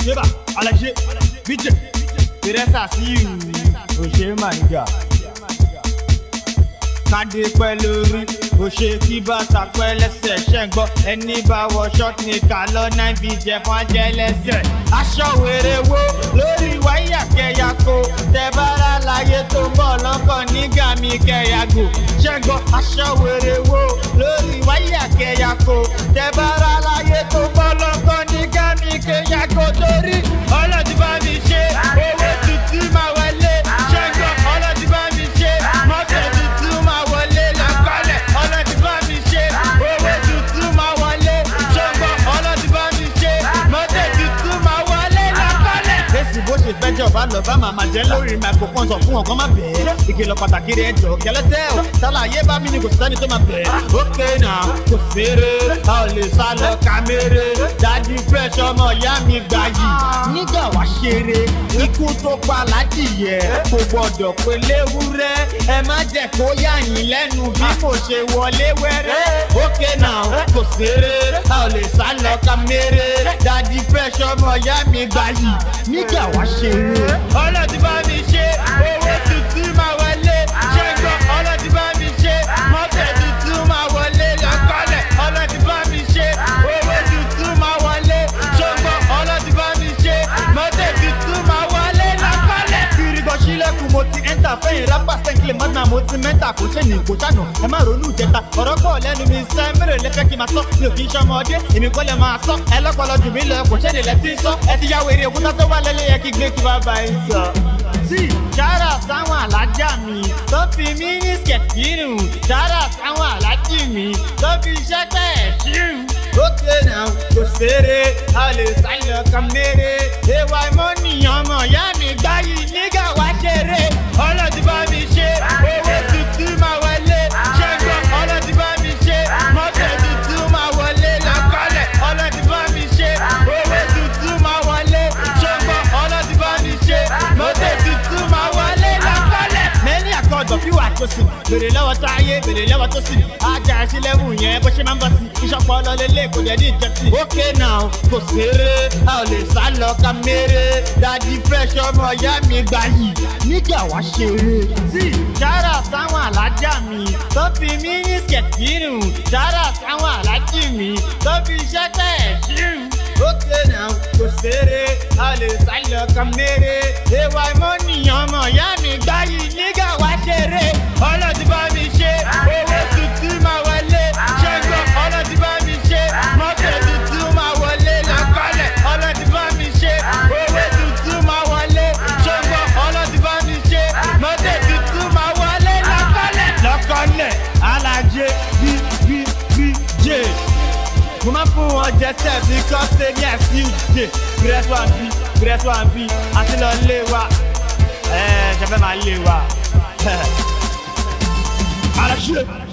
Yeba, Alaye, Beejay, Teresa see you, Oshe Maniga. Kade pẹ̀lú rí, Oshe kí bàtà pẹ́lẹ́sẹ̀ ṣẹ́gbọ́. Ẹni bá wọ ṣọ́ọ̀tì ní kàlọ́ náà Beejay fún ajẹ́lẹ́sẹ̀. Aṣọ wèrè wo lórí wáyà kẹyàkó. Tẹ̀bára láyé tó ń bọ̀ lọ́kàn nígbà mi kẹyàgò. Ṣẹ́gbọ́ aṣọ wèrè wo lórí wáyà kẹyàkó. Tẹ̀bára láyé tó ń bọ̀ lọ́kàn nígbà mi kẹyàgò. Torí ọlọ́dún bá mi ṣe owó tuntun máa wọlé. Ṣẹ́gbọ́ ọlọ́dún bá mi ṣe mọ́tò tuntun máa wọlé lọ́kọ́lẹ̀. Ọlọ́dún bá mi ṣe owó tuntun máa wọlé. Ṣẹ́gbọ́ ọlọ́dún bá mi ṣe mọ́tò tuntun máa wọlé lọ́kọ́lẹ̀. Èsì bó ṣe fẹ́ jọba lọ bá màmá jẹ́ lórí microphone sọ fún ọ̀kan má bẹ̀ẹ́. Ìkìlọ̀ pàtàkì rẹ̀ jọ kẹlẹ́tẹ́ o. Tálàyé bá mi ni kò sẹ́ni tó máa bẹ̀ẹ́. Ókè náà kò fèrè, a ò lè sá lọ kámẹ́rẹ́. Dádì fresh ọmọ ìyá mi gbà yìí. Nígbà wá ṣeré, ikú tó pa ládìyẹ. Kò gbọdọ̀ pé léwúrẹ́. Ẹ má jẹ́ kó yà yín lẹ́nu bí kò ṣe wọlé wẹ́rẹ́. Ókè náà kò fèrè, a ò lè sá lọ kámẹ́rẹ́. Dádì fresh ọmọ ìyá mi gbà yìí. Nígbà wá ṣeré. Ọlọ́dún bá mi ṣe owó tuntun máa wọlé. Ṣẹ́gbọ́ ọlọ́dún bá mi ṣe mọ́tò tuntun máa wọlé lọ́kọ́lẹ̀. Ọlọ́dún bá mi ṣe owó tuntun máa wọlé. Ṣẹ́gbọ́ ọlọ́dún bá mi ṣe mọ́tò tuntun máa wọlé lọ́kọ́lẹ̀. Kìrìbọ̀ sílẹ̀kùn mo ti ẹ́ńtà fẹ́yìn rápà sẹ́ńkìlì mọ́tà mo ti mẹ́ta kò ṣe ní kò ṣànà. Ẹ má ronú ìjẹta ọ̀rọ̀ pọ̀ lẹ́nu mi sẹ́ mẹ́rẹ̀ lẹ́fẹ́ kí n máa sọ. Mi ò kì í ṣọmọdé èmi kọ́ lẹ máa sọ. Ẹ lọ́pọlọ jù mí lọ kò ṣe ní lẹ́tí sọ. Ẹ ti ya wèrè òkúta tó wà lẹ́lẹ́ yẹ kí gbé kí bàbá yín sọ. Sí ṣáárà sáwọn alájà mi tó fi mí ní skẹ̀tìrù. Ṣáárà sáwọn alájì mi tó fi ṣẹ́pẹ̀ ṣírù. Ókè náà kò ṣeré, a lè sáyọ kámẹ́rẹ́. Ewa ìmọ̀nìyàn ọmọ ìyá mi gbá yìí nígbà wá ṣeré. Ọlọ́dún bá mi ṣe owó tuntun máa wọlé. Ṣẹ́gbọ́ ọlọ́dún bá mi ṣe mọ́tò tuntun máa wọlé lọ́kọ́lẹ̀. Ọlọ́dún bá mi ṣe owó tuntun máa wọlé. Ṣẹ́gbọ́ ọlọ́dún bá mi ṣe mọ́tò tuntun máa wọlé lọ́kọ́lẹ̀. Mẹ́ni àkọ́dọ̀ fi wà tó sí. Bèrè lọ́wọ́ táyé, bèrè lọ́wọ́ tó sì. Ajá ìṣílẹ̀wù yẹn bó ṣe máa ń bọ̀ sí. Ìṣọ̀pọ̀ ọlọ́lẹ́lẹ́ kò dẹ̀ ní ìjọsí. Ókè náà kò ṣeré, a ò lè sá lọ kámẹ́rẹ́. Dádì fresh ọmọ ìyá mi gbà yìí. Nígbà wá ṣeré. Sí ṣáárà sáwọn alájà mi tó fi mí ní skẹ̀tìrù. Ṣáárà sáwọn alájì mi tó fi ṣẹ́pẹ̀ ṣírù. Ókè náà kò ṣeré, a lè sá lọ kámẹ́rẹ́. Ewa ìmọ̀nìyàn ọmọ ìyá mi gbá yìí nígbà wá ṣeré. Ọlọ́dún bá mi ṣe owó tuntun máa wọlé. Ṣẹ́gbọ́ ọlọ́dún bá mi ṣe mọ́tò tuntun máa wọlé lọ́kọ́lẹ̀. Ọlọ́dún bá mi ṣe owó tuntun máa wọlé. Ṣẹ́gbọ́ ọlọ́dún bá mi ṣe mọ́tò tuntun máa wọlé lọ́kọ́lẹ̀. Lọ́kọ́lẹ̀ Alaye Beejay. Mo máa fún wọn jẹsẹ̀ bí kọ́sẹ̀ ní ẹ̀sìn ìdè. Grace one B, àti lọ lé wa. Ṣe fẹ́ máa lé wa. Alaye.